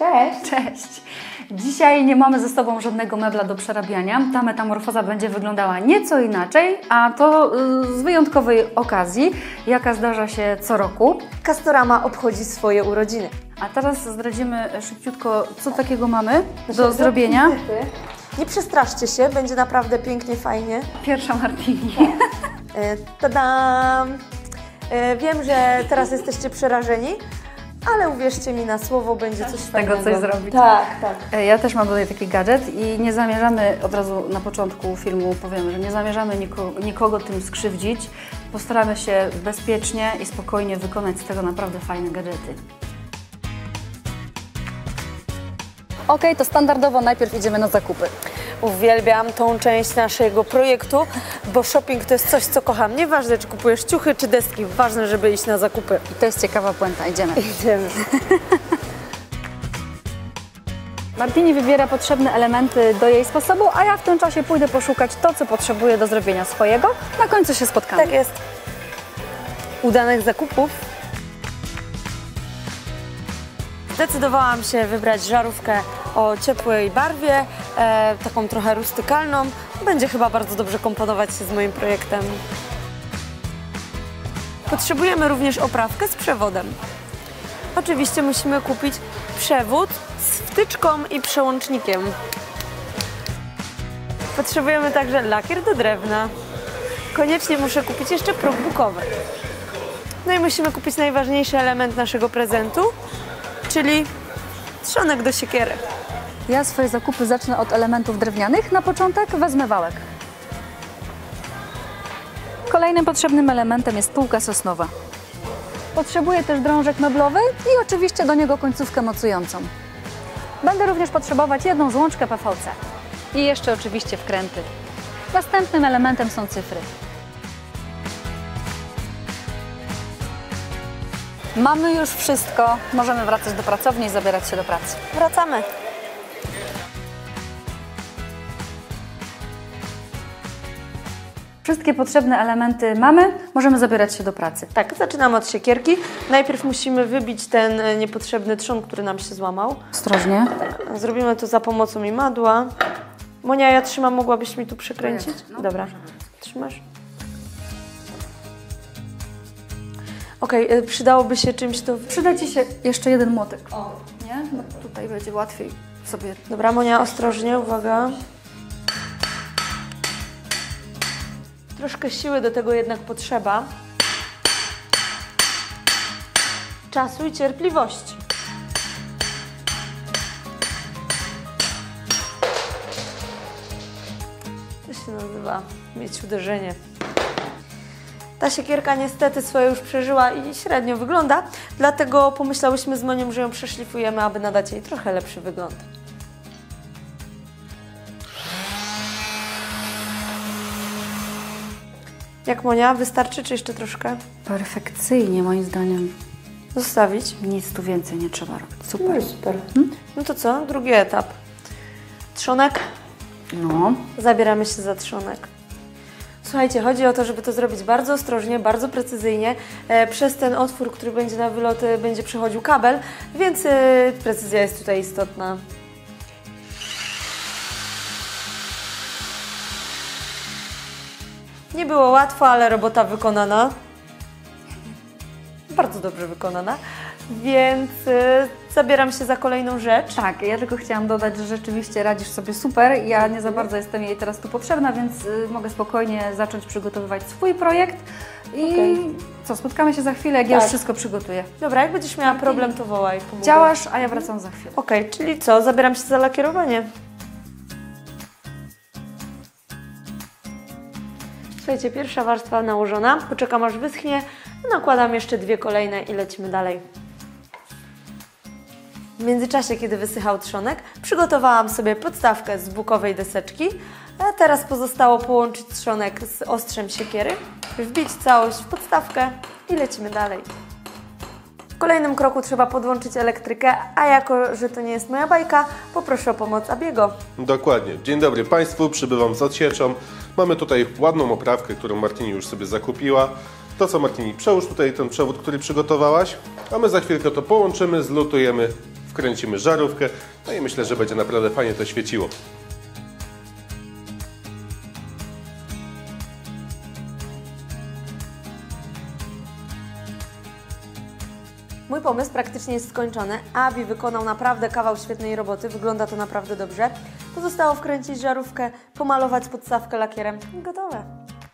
Cześć! Cześć! Dzisiaj nie mamy ze sobą żadnego mebla do przerabiania. Ta metamorfoza będzie wyglądała nieco inaczej, a to z wyjątkowej okazji, jaka zdarza się co roku. Castorama obchodzi swoje urodziny. A teraz zdradzimy szybciutko, co takiego mamy do zrobienia. Nie przestraszcie się, będzie naprawdę pięknie, fajnie. Pierwsza Martini. Tadam! Wiem, że teraz jesteście przerażeni, ale uwierzcie mi na słowo, będzie coś fajnego. Tego coś zrobić. Tak, tak. Ja też mam tutaj taki gadżet i nie zamierzamy, od razu na początku filmu powiem, że nie zamierzamy nikogo tym skrzywdzić. Postaramy się bezpiecznie i spokojnie wykonać z tego naprawdę fajne gadżety. Ok, to standardowo najpierw idziemy na zakupy. Uwielbiam tą część naszego projektu, bo shopping to jest coś, co kocham. Nieważne, czy kupujesz ciuchy, czy deski, ważne, żeby iść na zakupy. I to jest ciekawa puenta, idziemy. Idziemy. Martini wybiera potrzebne elementy do jej sposobu, a ja w tym czasie pójdę poszukać to, co potrzebuję do zrobienia swojego. Na końcu się spotkamy. Tak jest. Udanych zakupów. Zdecydowałam się wybrać żarówkę o ciepłej barwie, taką trochę rustykalną. Będzie chyba bardzo dobrze komponować się z moim projektem. Potrzebujemy również oprawkę z przewodem. Oczywiście musimy kupić przewód z wtyczką i przełącznikiem. Potrzebujemy także lakier do drewna. Koniecznie muszę kupić jeszcze próg bukowy. No i musimy kupić najważniejszy element naszego prezentu, czyli trzonek do siekiery. Ja swoje zakupy zacznę od elementów drewnianych. Na początek wezmę wałek. Kolejnym potrzebnym elementem jest półka sosnowa. Potrzebuję też drążek meblowy i oczywiście do niego końcówkę mocującą. Będę również potrzebować jedną złączkę PVC. I jeszcze oczywiście wkręty. Następnym elementem są cyfry. Mamy już wszystko. Możemy wracać do pracowni i zabierać się do pracy. Wracamy. Wszystkie potrzebne elementy mamy, możemy zabierać się do pracy. Tak, zaczynamy od siekierki. Najpierw musimy wybić ten niepotrzebny trzon, który nam się złamał. Ostrożnie. Zrobimy to za pomocą imadła. Monia, ja trzymam, mogłabyś mi tu przykręcić? No, dobra, trzymasz? Ok, przydałoby się czymś to... Przyda Ci się jeszcze jeden młotek. Nie? No, tutaj będzie łatwiej sobie. Dobra, Monia, ostrożnie, uwaga. Troszkę siły do tego jednak potrzeba. Czasu i cierpliwości. To się nazywa mieć uderzenie. Ta siekierka niestety swoje już przeżyła i średnio wygląda, dlatego pomyślałyśmy z Monią, że ją przeszlifujemy, aby nadać jej trochę lepszy wygląd. Jak, Monia? Wystarczy, czy jeszcze troszkę? Perfekcyjnie, moim zdaniem. Zostawić? Nic tu więcej nie trzeba robić. Super. No super. No to co? Drugi etap. Trzonek. No. Zabieramy się za trzonek. Słuchajcie, chodzi o to, żeby to zrobić bardzo ostrożnie, bardzo precyzyjnie. Przez ten otwór, który będzie na wylot, będzie przechodził kabel, więc precyzja jest tutaj istotna. Nie było łatwo, ale robota wykonana. Bardzo dobrze wykonana, więc zabieram się za kolejną rzecz. Tak, ja tylko chciałam dodać, że rzeczywiście radzisz sobie super. Ja nie za bardzo jestem jej teraz tu potrzebna, więc mogę spokojnie zacząć przygotowywać swój projekt. I co, spotkamy się za chwilę, jak ja już wszystko przygotuję. Dobra, jak będziesz miała problem, to wołaj. Pomogę. Działasz, a ja wracam za chwilę. Ok, czyli co? Zabieram się za lakierowanie. Słuchajcie, pierwsza warstwa nałożona. Poczekam, aż wyschnie. Nakładam jeszcze dwie kolejne i lecimy dalej. W międzyczasie, kiedy wysychał trzonek, przygotowałam sobie podstawkę z bukowej deseczki. A teraz pozostało połączyć trzonek z ostrzem siekiery, wbić całość w podstawkę i lecimy dalej. W kolejnym kroku trzeba podłączyć elektrykę, a jako, że to nie jest moja bajka, poproszę o pomoc Abiego. Dokładnie. Dzień dobry Państwu, przybywam z odsieczą. Mamy tutaj ładną oprawkę, którą Martini już sobie zakupiła. To co, Martini, przełóż tutaj ten przewód, który przygotowałaś, a my za chwilkę to połączymy, zlutujemy wkręcimy żarówkę, no i myślę, że będzie naprawdę fajnie to świeciło. Mój pomysł praktycznie jest skończony. Abi wykonał naprawdę kawał świetnej roboty, wygląda to naprawdę dobrze. Pozostało wkręcić żarówkę, pomalować podstawkę lakierem i gotowe.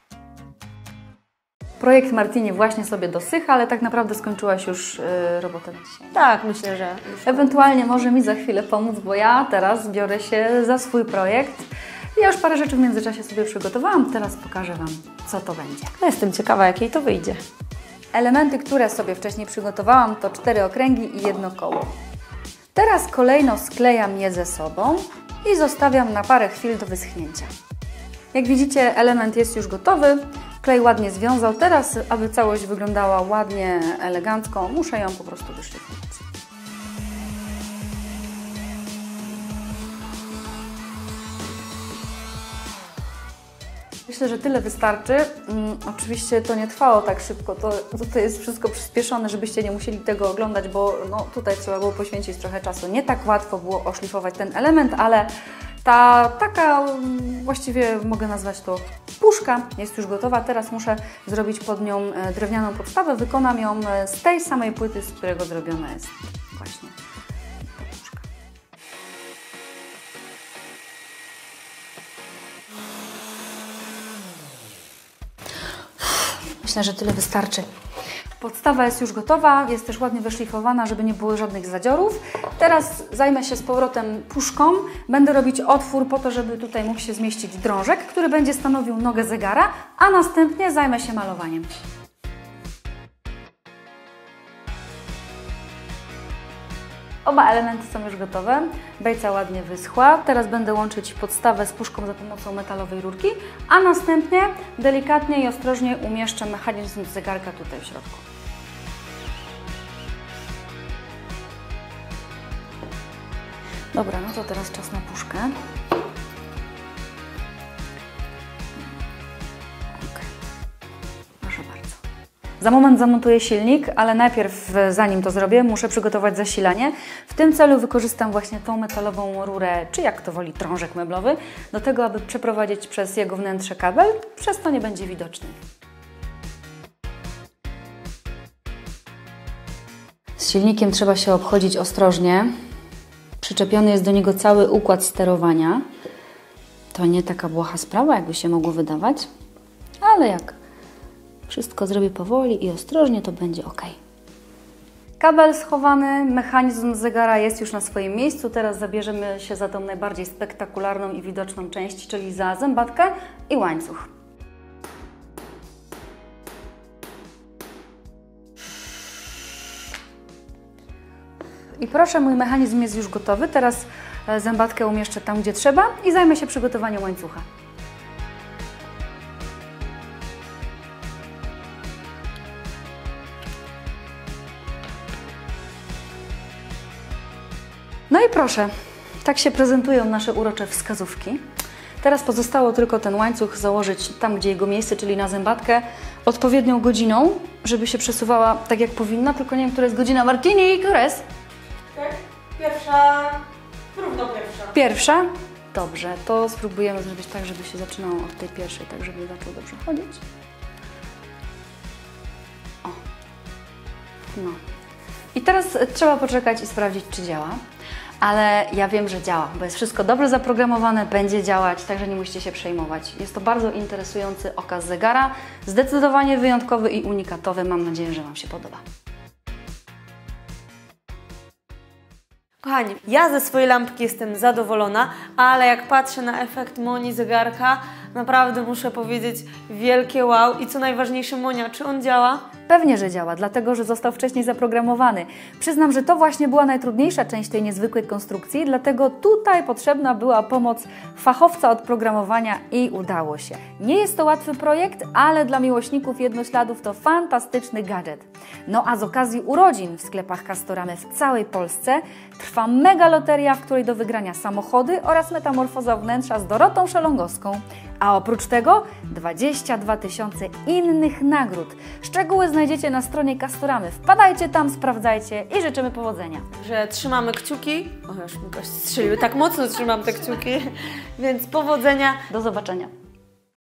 Projekt Martini właśnie sobie dosycha, ale tak naprawdę skończyłaś już robotę na dzisiaj. Tak, myślę, że już. Ewentualnie może mi za chwilę pomóc, bo ja teraz biorę się za swój projekt. Ja już parę rzeczy w międzyczasie sobie przygotowałam, teraz pokażę Wam, co to będzie. No, jestem ciekawa, jak jej to wyjdzie. Elementy, które sobie wcześniej przygotowałam, to 4 okręgi i 1 koło. Teraz kolejno sklejam je ze sobą i zostawiam na parę chwil do wyschnięcia. Jak widzicie, element jest już gotowy, klej ładnie związał. Teraz, aby całość wyglądała ładnie, elegancko, muszę ją po prostu wyszlifować. Myślę, że tyle wystarczy. Oczywiście to nie trwało tak szybko, to jest wszystko przyspieszone, żebyście nie musieli tego oglądać, bo no, tutaj trzeba było poświęcić trochę czasu. Nie tak łatwo było oszlifować ten element, ale ta taka, właściwie mogę nazwać to puszka, jest już gotowa. Teraz muszę zrobić pod nią drewnianą podstawę. Wykonam ją z tej samej płyty, z którego zrobiona jest właśnie ta puszka. Myślę, że tyle wystarczy. Podstawa jest już gotowa, jest też ładnie wyszlifowana, żeby nie było żadnych zadziorów. Teraz zajmę się z powrotem puszką. Będę robić otwór po to, żeby tutaj mógł się zmieścić drążek, który będzie stanowił nogę zegara, a następnie zajmę się malowaniem. Oba elementy są już gotowe, bejca ładnie wyschła. Teraz będę łączyć podstawę z puszką za pomocą metalowej rurki, a następnie delikatnie i ostrożnie umieszczę mechanizm zegarka tutaj w środku. Dobra, no to teraz czas na puszkę. Proszę bardzo. Za moment zamontuję silnik, ale najpierw, zanim to zrobię, muszę przygotować zasilanie. W tym celu wykorzystam właśnie tą metalową rurę, czy jak to woli, drążek meblowy, do tego, aby przeprowadzić przez jego wnętrze kabel, przez to nie będzie widoczny. Z silnikiem trzeba się obchodzić ostrożnie. Przyczepiony jest do niego cały układ sterowania. To nie taka błaha sprawa, jakby się mogło wydawać, ale jak wszystko zrobię powoli i ostrożnie, to będzie ok. Kabel schowany, mechanizm zegara jest już na swoim miejscu. Teraz zabierzemy się za tą najbardziej spektakularną i widoczną część, czyli za zębatkę i łańcuch. I proszę, mój mechanizm jest już gotowy. Teraz zębatkę umieszczę tam, gdzie trzeba i zajmę się przygotowaniem łańcucha. No i proszę, tak się prezentują nasze urocze wskazówki. Teraz pozostało tylko ten łańcuch założyć tam, gdzie jego miejsce, czyli na zębatkę, odpowiednią godziną, żeby się przesuwała tak, jak powinna, tylko nie wiem, która jest godzina. Martini, która jest? Tak? Pierwsza, równo pierwsza. Pierwsza? Dobrze, to spróbujemy zrobić tak, żeby się zaczynało od tej pierwszej, tak żeby zaczął dobrze chodzić. O. No. I teraz trzeba poczekać i sprawdzić, czy działa. Ale ja wiem, że działa, bo jest wszystko dobrze zaprogramowane, będzie działać, także nie musicie się przejmować. Jest to bardzo interesujący okaz zegara, zdecydowanie wyjątkowy i unikatowy. Mam nadzieję, że Wam się podoba. Kochani, ja ze swojej lampki jestem zadowolona, ale jak patrzę na efekt Moni zegarka, naprawdę muszę powiedzieć wielkie wow. I co najważniejsze, Monia, czy on działa? Pewnie, że działa, dlatego że został wcześniej zaprogramowany. Przyznam, że to właśnie była najtrudniejsza część tej niezwykłej konstrukcji, dlatego tutaj potrzebna była pomoc fachowca od programowania i udało się. Nie jest to łatwy projekt, ale dla miłośników jednośladów to fantastyczny gadżet. No a z okazji urodzin w sklepach Castoramy w całej Polsce trwa mega loteria, w której do wygrania samochody oraz metamorfoza wnętrza z Dorotą Szelongowską. A oprócz tego 22 tysiące innych nagród. Szczegóły znajdziecie na stronie Castoramy. Wpadajcie tam, sprawdzajcie i życzymy powodzenia. Że trzymamy kciuki. O, już mi gość strzeliły, tak mocno trzymam te kciuki, więc powodzenia. Do zobaczenia.